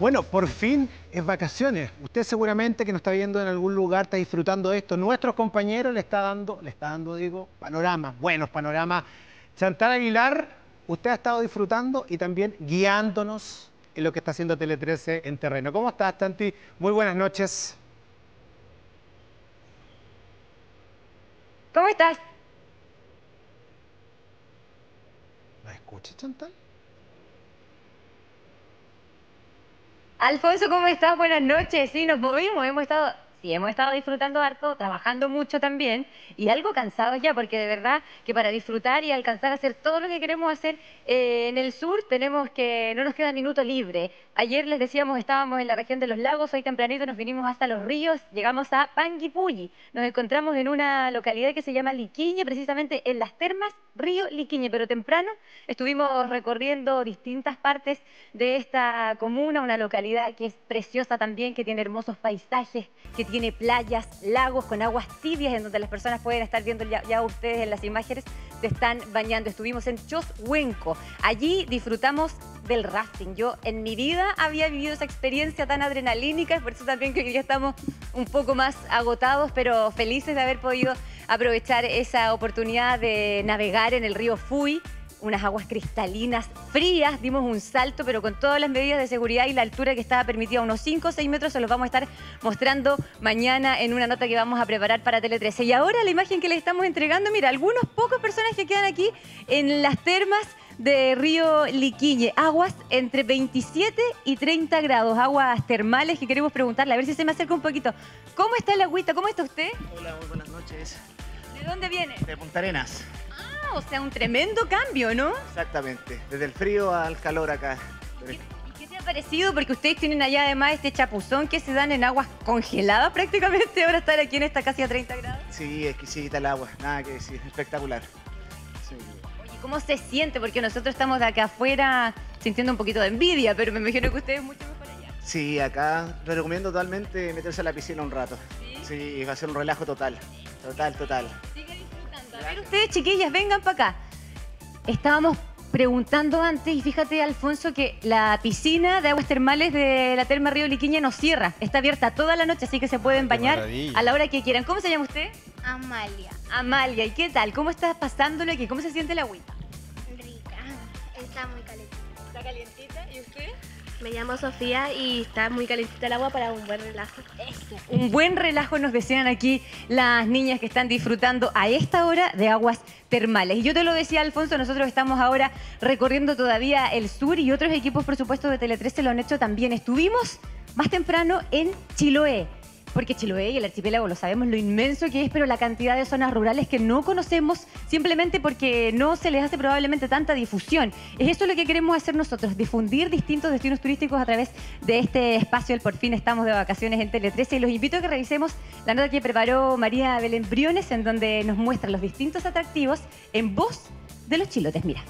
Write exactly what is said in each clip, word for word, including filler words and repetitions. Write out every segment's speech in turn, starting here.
Bueno, por fin es vacaciones. Usted seguramente que nos está viendo en algún lugar, está disfrutando de esto. Nuestros compañeros le está dando, le está dando, digo, panoramas, buenos panoramas. Chantal Aguilar, usted ha estado disfrutando y también guiándonos en lo que está haciendo Tele trece en terreno. ¿Cómo estás, Chanti? Muy buenas noches. ¿Cómo estás? ¿La escuchas, Chantal? Alfonso, ¿cómo estás? Buenas noches. Sí, nos movimos, hemos estado, sí, hemos estado disfrutando harto, trabajando mucho también y algo cansados ya, porque de verdad que para disfrutar y alcanzar a hacer todo lo que queremos hacer eh, en el sur tenemos que, no nos queda minuto libre. Ayer les decíamos, estábamos en la región de los lagos, hoy tempranito nos vinimos hasta los ríos, llegamos a Panguipulli. Nos encontramos en una localidad que se llama Liquiñe, precisamente en las termas Río Liquiñe, pero temprano estuvimos recorriendo distintas partes de esta comuna, una localidad que es preciosa también, que tiene hermosos paisajes, que tiene playas, lagos con aguas tibias en donde las personas pueden estar viendo, ya, ya ustedes en las imágenes se están bañando. Estuvimos en Choshuenco, allí disfrutamos del rafting. Yo en mi vida había vivido esa experiencia tan adrenalínica, por eso también que hoy día estamos un poco más agotados, pero felices de haber podido aprovechar esa oportunidad de navegar en el río Fui, unas aguas cristalinas, frías, dimos un salto, pero con todas las medidas de seguridad y la altura que estaba permitida, unos cinco o seis metros, se los vamos a estar mostrando mañana en una nota que vamos a preparar para Tele trece. Y ahora la imagen que les estamos entregando, mira, algunos pocos personas que quedan aquí en las termas de Río Liquiñe, aguas entre veintisiete y treinta grados, aguas termales que queremos preguntarle, a ver si se me acerca un poquito. ¿Cómo está el agüita? ¿Cómo está usted? Hola, muy buenas noches. ¿De dónde viene? De Punta Arenas. Ah, o sea, un tremendo cambio, ¿no? Exactamente, desde el frío al calor acá. ¿Y qué, y qué te ha parecido? Porque ustedes tienen allá además este chapuzón que se dan en aguas congeladas prácticamente, ahora estar aquí en esta casi a treinta grados. Sí, exquisita el agua, nada que decir, espectacular. Sí. Oye, ¿cómo se siente? Porque nosotros estamos de acá afuera sintiendo un poquito de envidia, pero me imagino que ustedes mucho mejor allá. Sí, acá les recomiendo totalmente meterse a la piscina un rato. ¿Sí? Sí, va a ser un relajo total, total, total. Sigue disfrutando. A ver ustedes, chiquillas, vengan para acá. Estábamos preguntando antes y fíjate, Alfonso, que la piscina de aguas termales de la terma Río Liquiñe no cierra. Está abierta toda la noche, así que se pueden bañar maravilla. a la hora que quieran. ¿Cómo se llama usted? Amalia. Amalia. ¿Y qué tal? ¿Cómo estás pasándolo aquí? ¿Cómo se siente la agüita? Rica. Está muy calentita. ¿Está calientita? ¿Y usted? Me llamo Sofía y está muy calentita el agua para un buen relajo. Eso. Un buen relajo nos desean aquí las niñas que están disfrutando a esta hora de aguas termales. Y yo te lo decía, Alfonso, nosotros estamos ahora recorriendo todavía el sur y otros equipos, por supuesto, de Tele trece lo han hecho también. Estuvimos más temprano en Chiloé, porque Chiloé y el archipiélago lo sabemos lo inmenso que es, pero la cantidad de zonas rurales que no conocemos simplemente porque no se les hace probablemente tanta difusión. Es eso lo que queremos hacer nosotros, difundir distintos destinos turísticos a través de este espacio. El Por Fin estamos de vacaciones en Tele trece y los invito a que revisemos la nota que preparó María Belén Briones, en donde nos muestra los distintos atractivos en voz de los chilotes. Mira.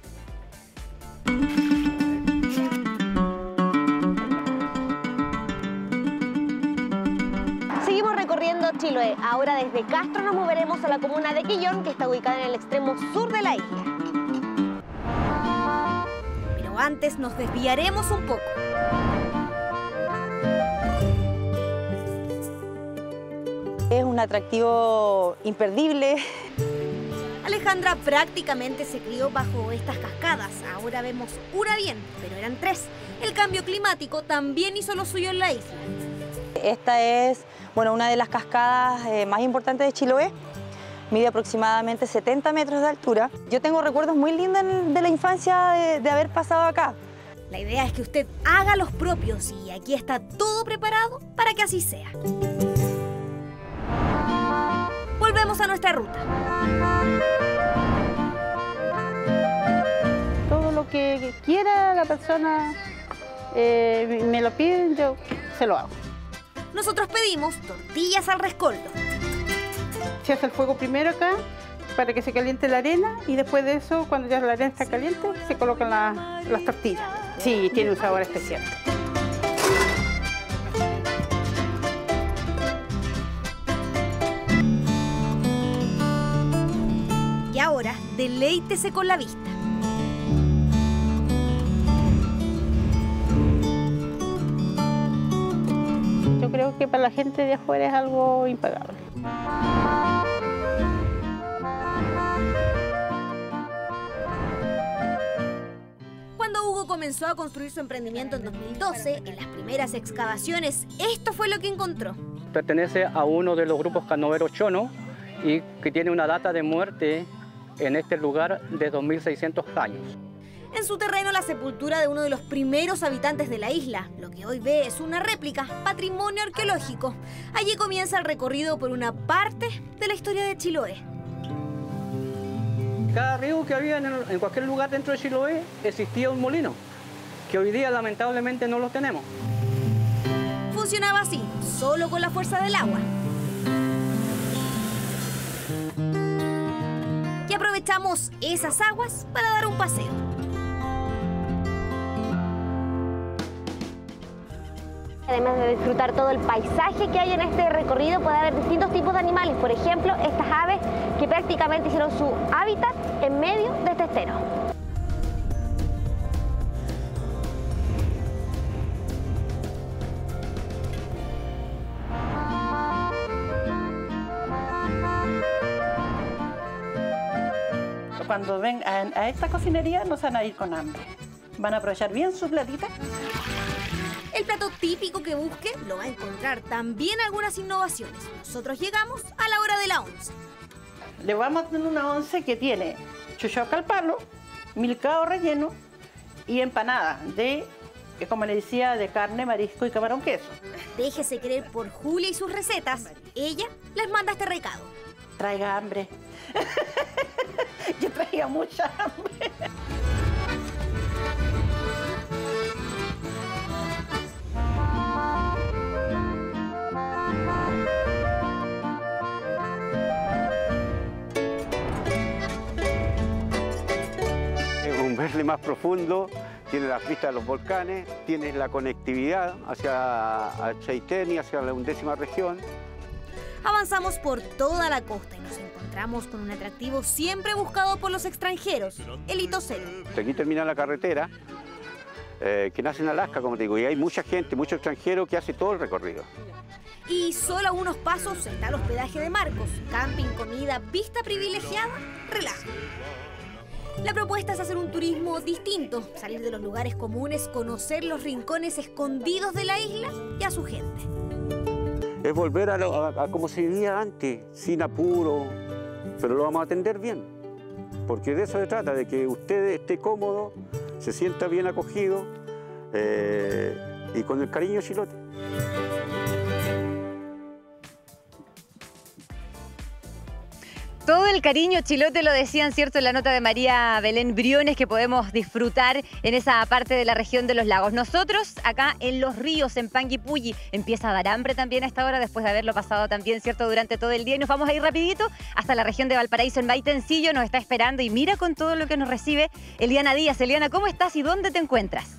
Seguimos recorriendo Chiloé. Ahora desde Castro nos moveremos a la comuna de Quillón, que está ubicada en el extremo sur de la isla. Pero antes nos desviaremos un poco. Es un atractivo imperdible. Alejandra prácticamente se crió bajo estas cascadas. Ahora vemos una bien, pero eran tres. El cambio climático también hizo lo suyo en la isla. Esta es, bueno, una de las cascadas eh, más importantes de Chiloé. Mide aproximadamente setenta metros de altura. Yo tengo recuerdos muy lindos de la infancia de, de haber pasado acá. La idea es que usted haga los propios y aquí está todo preparado para que así sea. Volvemos a nuestra ruta. Todo lo que quiera la persona, eh, me lo piden, yo se lo hago. Nosotros pedimos tortillas al rescoldo. Se hace el fuego primero acá para que se caliente la arena y después de eso, cuando ya la arena está caliente, se colocan la, las tortillas. Sí, tiene un sabor especial. Y ahora, deleítese con la vista. creo que para la gente de afuera es algo impagable. Cuando Hugo comenzó a construir su emprendimiento en dos mil doce, en las primeras excavaciones, esto fue lo que encontró. Pertenece a uno de los grupos canoeros chono y que tiene una data de muerte en este lugar de dos mil seiscientos años. En su terreno, la sepultura de uno de los primeros habitantes de la isla. Lo que hoy ve es una réplica, patrimonio arqueológico. Allí comienza el recorrido por una parte de la historia de Chiloé. Cada río que había en, el, en cualquier lugar dentro de Chiloé existía un molino, que hoy día lamentablemente no lo tenemos. Funcionaba así, solo con la fuerza del agua. Y aprovechamos esas aguas para dar un paseo. Además de disfrutar todo el paisaje que hay en este recorrido, puede haber distintos tipos de animales. Por ejemplo, estas aves que prácticamente hicieron su hábitat en medio de este estero. Cuando ven a, a esta cocinería no se van a ir con hambre. Van a aprovechar bien su platita. El plato típico que busque lo va a encontrar. También algunas innovaciones. Nosotros llegamos a la hora de la once. Le vamos a tener una once que tiene chuchoca al palo, milcao relleno y empanada de, como le decía, de carne, marisco y camarón queso. Déjese querer por Julia y sus recetas. Ella les manda este recado. Traiga hambre. Yo traía mucha hambre. Verle más profundo, tiene las vistas de los volcanes, tiene la conectividad hacia Chaitén y hacia la undécima región. Avanzamos por toda la costa y nos encontramos con un atractivo siempre buscado por los extranjeros, el Hito Cero. Aquí termina la carretera, eh, que nace en Alaska, como te digo, y hay mucha gente, mucho extranjero que hace todo el recorrido. Y solo a unos pasos está el hospedaje de Marcos, camping, comida, vista privilegiada, relajo. La propuesta es hacer un turismo distinto, salir de los lugares comunes, conocer los rincones escondidos de la isla y a su gente. Es volver a, lo, a, a como se vivía antes, sin apuro, pero lo vamos a atender bien, porque de eso se trata, de que usted esté cómodo, se sienta bien acogido eh, y con el cariño chilote. Todo el cariño chilote, lo decían, ¿cierto?, en la nota de María Belén Briones, que podemos disfrutar en esa parte de la región de los lagos. Nosotros, acá en Los Ríos, en Panguipulli, empieza a dar hambre también a esta hora, después de haberlo pasado también, ¿cierto?, durante todo el día. Y nos vamos a ir rapidito hasta la región de Valparaíso, en Maitencillo, nos está esperando. Y mira con todo lo que nos recibe Eliana Díaz. Eliana, ¿cómo estás y dónde te encuentras?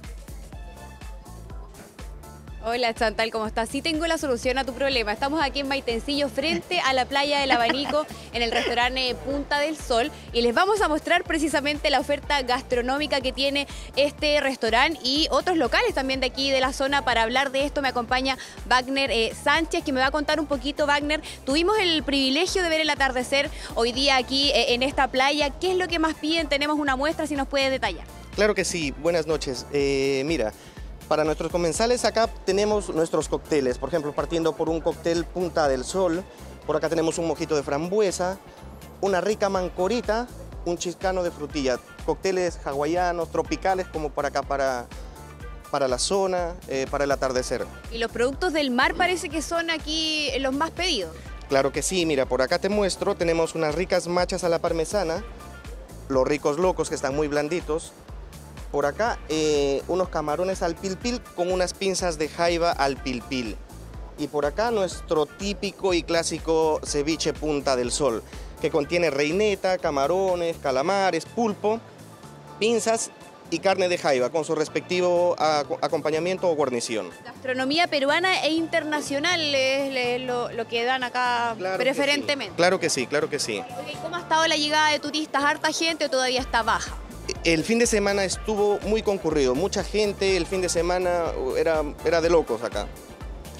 Hola Chantal, ¿cómo estás? Sí tengo la solución a tu problema. Estamos aquí en Maitencillo, frente a la playa del Abanico, en el restaurante Punta del Sol, y les vamos a mostrar precisamente la oferta gastronómica que tiene este restaurante y otros locales también de aquí de la zona. Para hablar de esto me acompaña Wagner eh, Sánchez, que me va a contar un poquito. Wagner, tuvimos el privilegio de ver el atardecer hoy día aquí eh, en esta playa. ¿Qué es lo que más piden? Tenemos una muestra, si nos puede detallar. Claro que sí, buenas noches. Eh, mira, para nuestros comensales acá tenemos nuestros cócteles, por ejemplo, partiendo por un cóctel Punta del Sol, por acá tenemos un mojito de frambuesa, una rica mancorita, un chiscano de frutilla, cócteles hawaianos, tropicales, como para acá, para, para la zona, eh, para el atardecer. Y los productos del mar parece que son aquí los más pedidos. Claro que sí, mira, por acá te muestro, tenemos unas ricas machas a la parmesana, los ricos locos que están muy blanditos. Por acá, eh, unos camarones al pilpil con unas pinzas de jaiba al pilpil. Y por acá nuestro típico y clásico ceviche Punta del Sol, que contiene reineta, camarones, calamares, pulpo, pinzas y carne de jaiba, con su respectivo acompañamiento o guarnición. Gastronomía peruana e internacional es lo, lo que dan acá claro preferentemente. Que sí. Claro que sí, claro que sí. Okay, ¿cómo ha estado la llegada de turistas? ¿Harta gente o todavía está baja? El fin de semana estuvo muy concurrido, mucha gente, el fin de semana era, era de locos acá.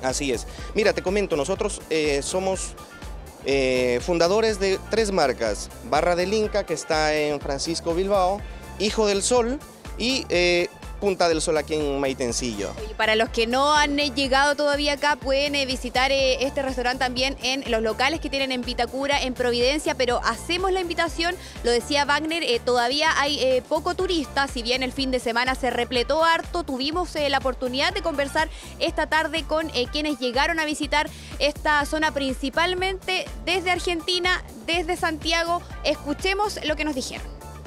Así es. Mira, te comento, nosotros eh, somos eh, fundadores de tres marcas. Barra del Inca, que está en Francisco Bilbao, Hijo del Sol y eh, Punta del Sol aquí en Maitencillo. Y para los que no han eh, llegado todavía acá, pueden eh, visitar eh, este restaurante también en los locales que tienen en Vitacura, en Providencia, pero hacemos la invitación, lo decía Wagner, eh, todavía hay eh, poco turista, si bien el fin de semana se repletó harto, tuvimos eh, la oportunidad de conversar esta tarde con eh, quienes llegaron a visitar esta zona principalmente desde Argentina, desde Santiago. Escuchemos lo que nos dijeron.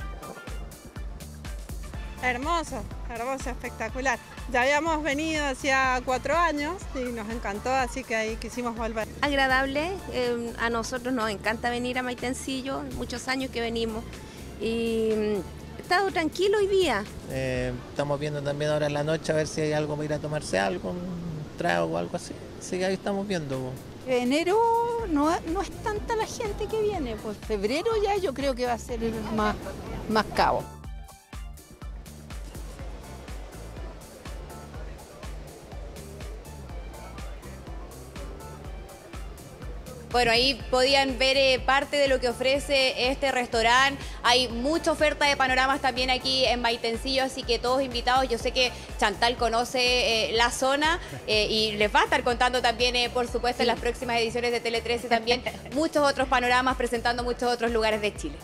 Hermoso, hermoso, espectacular. Ya habíamos venido hacía cuatro años y nos encantó, así que ahí quisimos volver. Agradable, eh, a nosotros nos encanta venir a Maitencillo, muchos años que venimos y he estado tranquilo hoy día. Eh, estamos viendo también ahora en la noche a ver si hay algo para ir a tomarse algo, un trago o algo así. Así que ahí estamos viendo. Enero no, no es tanta la gente que viene, pues febrero ya yo creo que va a ser más, más cabo. Bueno, ahí podían ver eh, parte de lo que ofrece este restaurante. Hay mucha oferta de panoramas también aquí en Maitencillo, así que todos invitados. Yo sé que Chantal conoce eh, la zona eh, y les va a estar contando también, eh, por supuesto, en las próximas ediciones de Tele trece también muchos otros panoramas, presentando muchos otros lugares de Chile.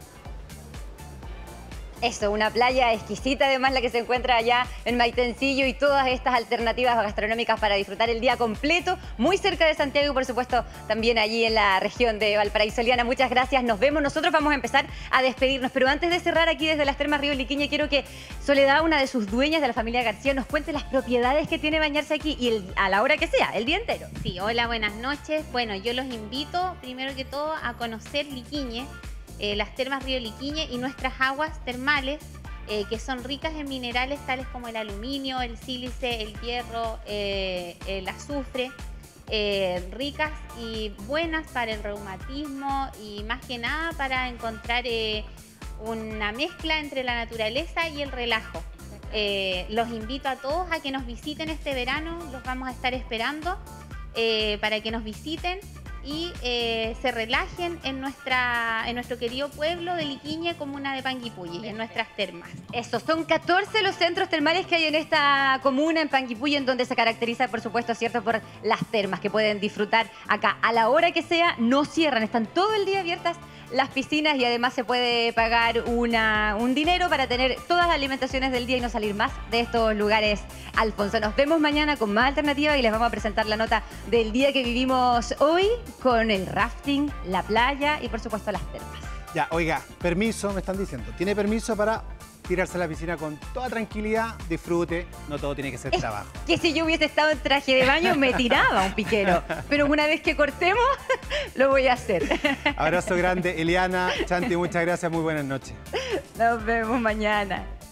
Eso, una playa exquisita, además la que se encuentra allá en Maitencillo y todas estas alternativas gastronómicas para disfrutar el día completo, muy cerca de Santiago y por supuesto también allí en la región de Valparaíso. Liana, muchas gracias, nos vemos. Nosotros vamos a empezar a despedirnos, pero antes de cerrar aquí desde las Termas Río Liquiñe, quiero que Soledad, una de sus dueñas de la familia García, nos cuente las propiedades que tiene bañarse aquí y el, a la hora que sea, el día entero. Sí, hola, buenas noches. Bueno, yo los invito primero que todo a conocer Liquiñe, Eh, las Termas Río Liquiñe y nuestras aguas termales eh, que son ricas en minerales tales como el aluminio, el sílice, el hierro, eh, el azufre, eh, ricas y buenas para el reumatismo y más que nada para encontrar eh, una mezcla entre la naturaleza y el relajo. Eh, los invito a todos a que nos visiten este verano, los vamos a estar esperando eh, para que nos visiten y eh, se relajen en, nuestra, en nuestro querido pueblo de Liquiñe, comuna de Panguipulli, en nuestras termas. Eso, son catorce los centros termales que hay en esta comuna, en Panguipulli, en donde se caracteriza, por supuesto, cierto, por las termas que pueden disfrutar acá a la hora que sea, no cierran, están todo el día abiertas las piscinas y además se puede pagar una, un dinero para tener todas las alimentaciones del día y no salir más de estos lugares, Alfonso. Nos vemos mañana con más alternativas y les vamos a presentar la nota del día que vivimos hoy con el rafting, la playa y por supuesto las termas. Ya, oiga, permiso, me están diciendo. Tiene permiso para tirarse a la piscina con toda tranquilidad, disfrute, no todo tiene que ser es trabajo. Que si yo hubiese estado en traje de baño me tiraba un piquero, pero una vez que cortemos lo voy a hacer. Abrazo grande, Eliana, Chanti, muchas gracias, muy buenas noches. Nos vemos mañana.